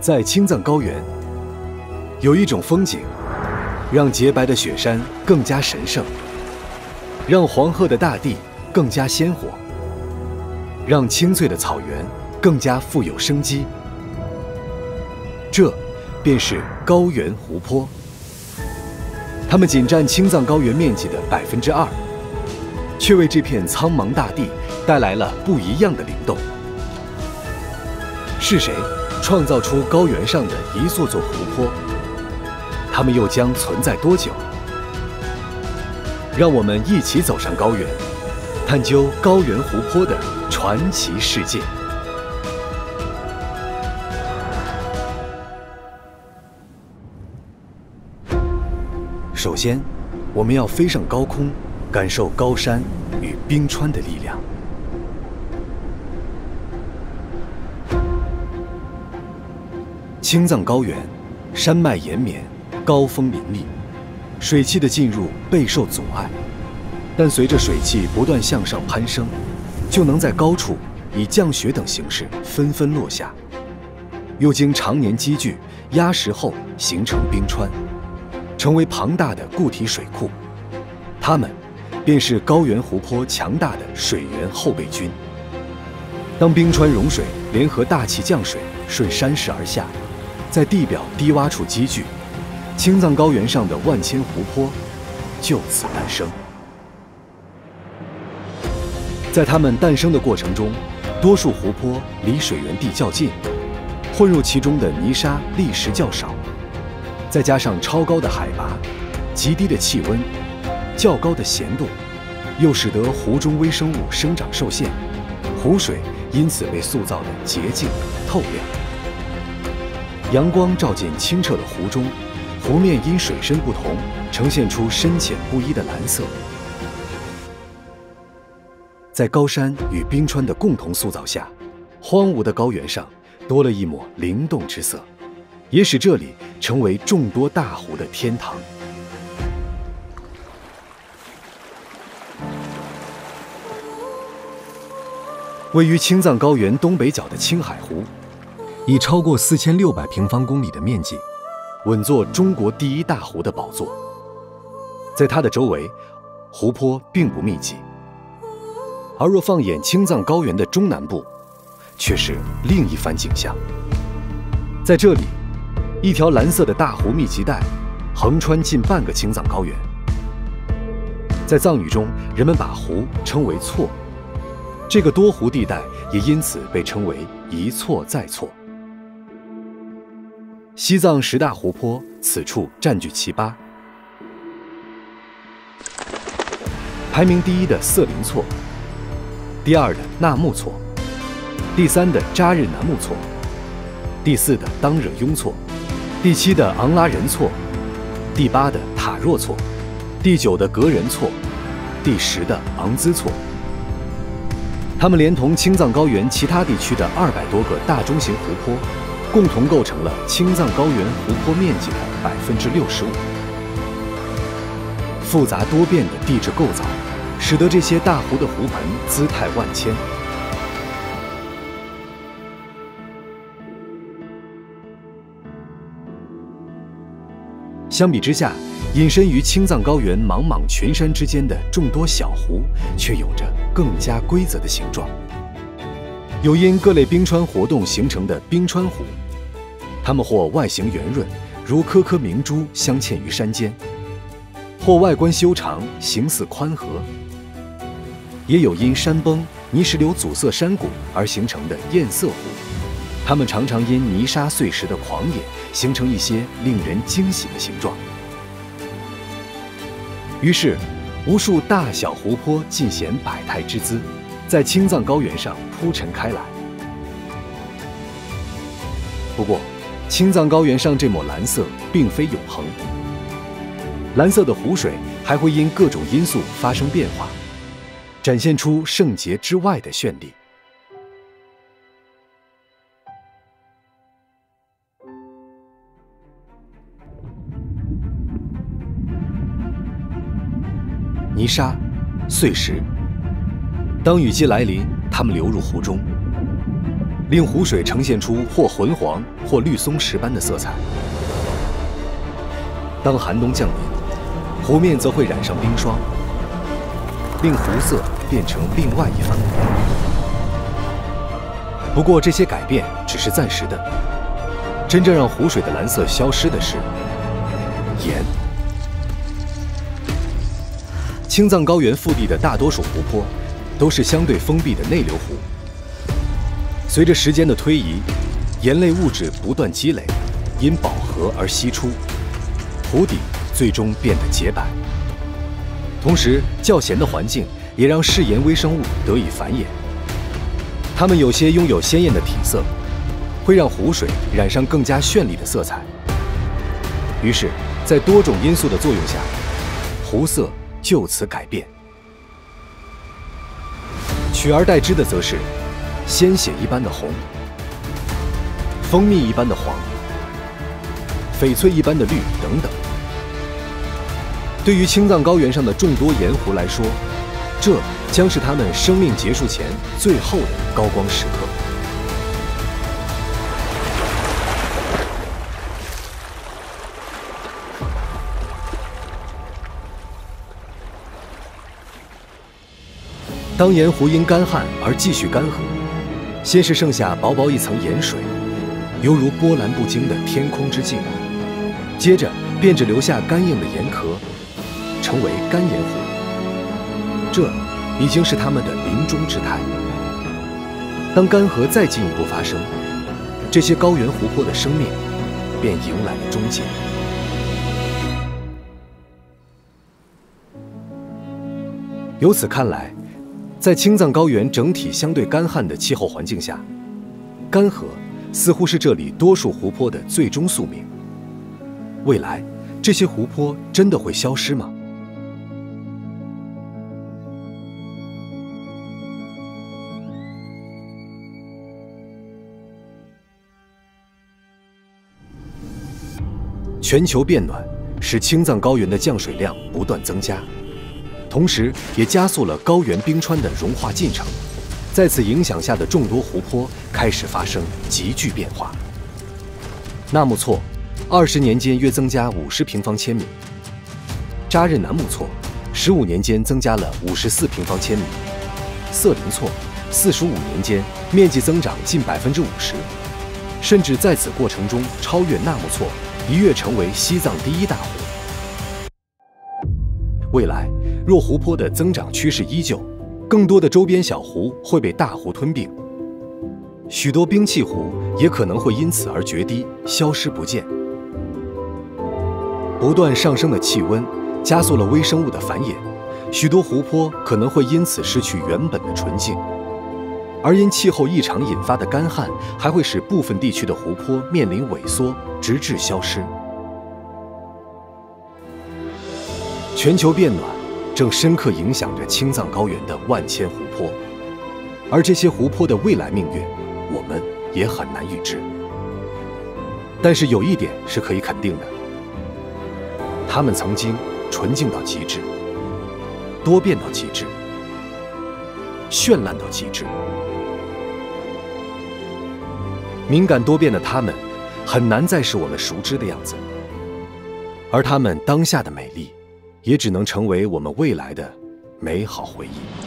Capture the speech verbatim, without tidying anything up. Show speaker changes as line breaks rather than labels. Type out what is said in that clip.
在青藏高原，有一种风景，让洁白的雪山更加神圣，让黄褐的大地更加鲜活，让青翠的草原更加富有生机。这便是高原湖泊，它们仅占青藏高原面积的百分之二，却为这片苍茫大地带来了不一样的灵动。是谁创造出高原上的一座座湖泊？它们又将存在多久？让我们一起走上高原，探究高原湖泊的传奇世界。首先，我们要飞上高空，感受高山与冰川的力量。青藏高原，山脉延绵，高峰林立，水汽的进入备受阻碍，但随着水汽不断向上攀升，就能在高处以降雪等形式纷纷落下，又经常年积聚压实后形成冰川，成为庞大的固体水库。它们便是高原湖泊强大的水源后备军。当冰川融水联合大气降水顺山势而下，在地表低洼处积聚，青藏高原上的万千湖泊就此诞生。在它们诞生的过程中，多数湖泊离水源地较近，混入其中的泥沙砾石较少，再加上超高的海拔、极低的气温、较高的咸度，又使得湖中微生物生长受限，湖水因此被塑造得洁净透亮。阳光照进清澈的湖中，湖面因水深不同，呈现出深浅不一的蓝色。在高山与冰川的共同塑造下，荒芜的高原上多了一抹灵动之色，也使这里成为众多大湖的天堂。位于青藏高原东北角的青海湖，以超过四千六百平方公里的面积，稳坐中国第一大湖的宝座。在它的周围，湖泊并不密集，而若放眼青藏高原的中南部，却是另一番景象。在这里，一条蓝色的大湖密集带横穿近半个青藏高原。在藏语中，人们把湖称为错，这个多湖地带也因此被称为一错再错。西藏十大湖泊，此处占据其八。排名第一的色林错，第二的纳木错，第三的扎日南木错，第四的当惹雍错，第七的昂拉仁错，第八的塔若错，第九的格仁错，第十的昂兹错。它们连同青藏高原其他地区的二百多个大中型湖泊，共同构成了青藏高原湖泊面积的百分之六十五。复杂多变的地质构造，使得这些大湖的湖盆姿态万千。相比之下，隐身于青藏高原茫茫群山之间的众多小湖，却有着更加规则的形状。有因各类冰川活动形成的冰川湖，它们或外形圆润，如颗颗明珠镶嵌于山间，或外观修长，形似宽河。也有因山崩、泥石流阻塞山谷而形成的堰塞湖，它们常常因泥沙碎石的狂野，形成一些令人惊喜的形状。于是，无数大小湖泊尽显百态之姿，在青藏高原上铺陈开来。不过，青藏高原上这抹蓝色并非永恒，蓝色的湖水还会因各种因素发生变化，展现出圣洁之外的绚丽。泥沙、碎石，当雨季来临，它们流入湖中。 令湖水呈现出或浑黄或绿松石般的色彩。当寒冬降临，湖面则会染上冰霜，令湖色变成另外一番模样。不过这些改变只是暂时的，真正让湖水的蓝色消失的是盐。青藏高原腹地的大多数湖泊都是相对封闭的内流湖，随着时间的推移，盐类物质不断积累，因饱和而析出，湖底最终变得洁白。同时，较咸的环境也让嗜盐微生物得以繁衍。它们有些拥有鲜艳的体色，会让湖水染上更加绚丽的色彩。于是，在多种因素的作用下，湖色就此改变。取而代之的则是鲜血一般的红、蜂蜜一般的黄、翡翠一般的绿等等。对于青藏高原上的众多盐湖来说，这将是他们生命结束前最后的高光时刻。当盐湖因干旱而继续干涸，先是剩下薄薄一层盐水，犹如波澜不惊的天空之镜，接着便只留下干硬的盐壳，成为干盐湖。这已经是它们的临终之态。当干涸再进一步发生，这些高原湖泊的生命便迎来了终结。由此看来，在青藏高原整体相对干旱的气候环境下，干涸似乎是这里多数湖泊的最终宿命。未来，这些湖泊真的会消失吗？全球变暖使青藏高原的降水量不断增加，同时也加速了高原冰川的融化进程。在此影响下的众多湖泊开始发生急剧变化。纳木错，二十年间约增加五十平方千米；扎日南木错，十五年间增加了五十四平方千米；色林错，四十五年间面积增长近百分之五十，甚至在此过程中超越纳木错，一跃成为西藏第一大湖。未来，若湖泊的增长趋势依旧，更多的周边小湖会被大湖吞并，许多冰碛湖也可能会因此而决堤，消失不见。不断上升的气温加速了微生物的繁衍，许多湖泊可能会因此失去原本的纯净，而因气候异常引发的干旱，还会使部分地区的湖泊面临萎缩，直至消失。全球变暖正深刻影响着青藏高原的万千湖泊，而这些湖泊的未来命运，我们也很难预知。但是有一点是可以肯定的，它们曾经纯净到极致，多变到极致，绚烂到极致。敏感多变的它们，很难再是我们熟知的样子，而它们当下的美丽，也只能成为我们未来的美好回忆。